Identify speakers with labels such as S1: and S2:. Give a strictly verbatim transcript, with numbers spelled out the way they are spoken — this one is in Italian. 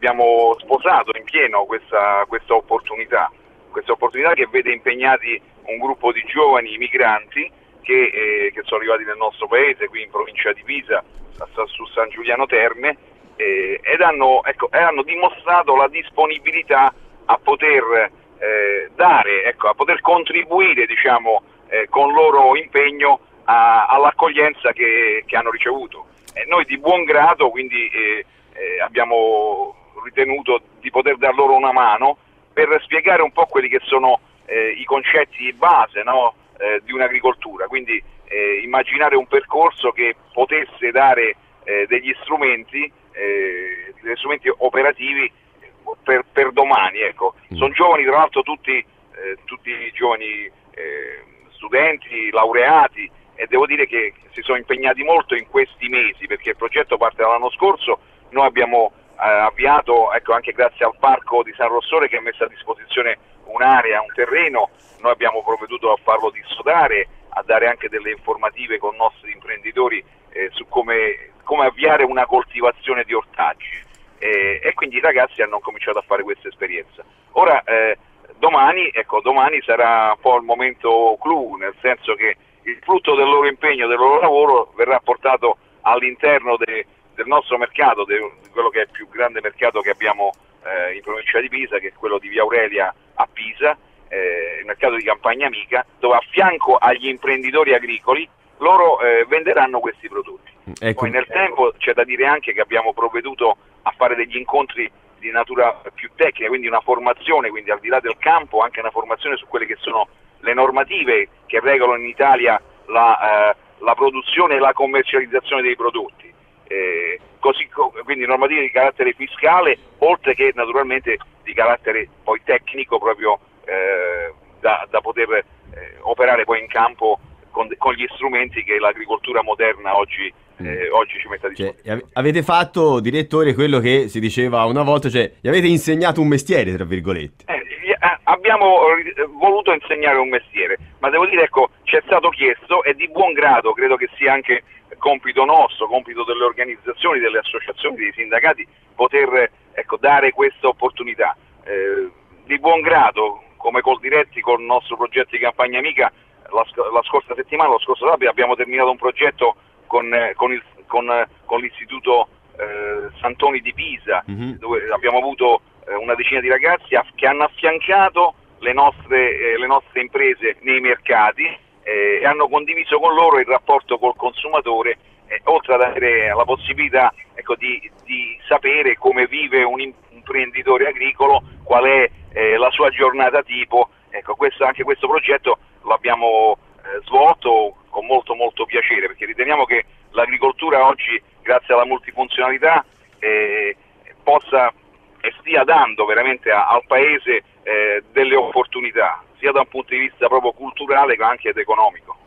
S1: abbiamo sposato in pieno questa, questa opportunità, questa opportunità che vede impegnati un gruppo di giovani migranti che, eh, che sono arrivati nel nostro paese, qui in provincia di Pisa, su San Giuliano Terme, eh, ed hanno, ecco, hanno dimostrato la disponibilità a poter eh, dare, ecco, a poter contribuire, diciamo, eh, con loro impegno all'accoglienza che, che hanno ricevuto. E noi di buon grado quindi eh, eh, abbiamo ritenuto di poter dar loro una mano per spiegare un po' quelli che sono eh, i concetti base, no, eh, di un'agricoltura, quindi eh, immaginare un percorso che potesse dare eh, degli strumenti, eh, degli strumenti operativi per, per domani, ecco. Mm. Sono giovani, tra l'altro tutti, eh, tutti giovani eh, studenti, laureati, e devo dire che si sono impegnati molto in questi mesi, perché il progetto parte dall'anno scorso. Noi abbiamo eh, avviato, ecco, anche grazie al parco di San Rossore che ha messo a disposizione un'area, un terreno, noi abbiamo provveduto a farlo dissodare, a dare anche delle informative con i nostri imprenditori eh, su come, come avviare una coltivazione di ortaggi, eh, e quindi i ragazzi hanno cominciato a fare questa esperienza. Ora eh, domani, ecco, domani sarà un po' il momento clou, nel senso che il frutto del loro impegno, del loro lavoro verrà portato all'interno de, del nostro mercato, de, di quello che è il più grande mercato che abbiamo eh, in provincia di Pisa, che è quello di Via Aurelia a Pisa, eh, il mercato di Campagna Amica, dove a fianco agli imprenditori agricoli loro eh, venderanno questi prodotti. Ecco. Poi nel tempo c'è da dire anche che abbiamo provveduto a fare degli incontri di natura più tecnica, quindi una formazione, quindi al di là del campo anche una formazione su quelle che sono le normative che regolano in Italia la, eh, la produzione e la commercializzazione dei prodotti, eh, così, quindi normative di carattere fiscale, oltre che naturalmente di carattere poi tecnico, proprio eh, da, da poter eh, operare poi in campo con, con gli strumenti che l'agricoltura moderna oggi, eh, oggi ci mette a disposizione.
S2: Cioè, avete fatto, direttore, quello che si diceva una volta, cioè gli avete insegnato un mestiere, tra virgolette.
S1: Eh, abbiamo voluto insegnare un mestiere, ma devo dire, ecco, ci è stato chiesto, e di buon grado, credo che sia anche compito nostro, compito delle organizzazioni, delle associazioni, dei sindacati, poter, ecco, dare questa opportunità. Eh, di buon grado, come Coldiretti con il nostro progetto di Campagna Amica, la, la scorsa settimana, lo scorso sabato, abbiamo terminato un progetto con, con, il, con, con l'istituto eh, Santoni di Pisa, mm-hmm. dove abbiamo avuto una decina di ragazzi che hanno affiancato le nostre, eh, le nostre imprese nei mercati eh, e hanno condiviso con loro il rapporto col consumatore, eh, oltre ad avere la possibilità, ecco, di, di sapere come vive un imprenditore agricolo, qual è eh, la sua giornata tipo. Ecco, questo, anche questo progetto lo abbiamo eh, svolto con molto molto piacere, perché riteniamo che l'agricoltura oggi, grazie alla multifunzionalità, eh, possa e stia dando veramente a, al paese eh, delle opportunità, sia da un punto di vista proprio culturale che anche ed economico.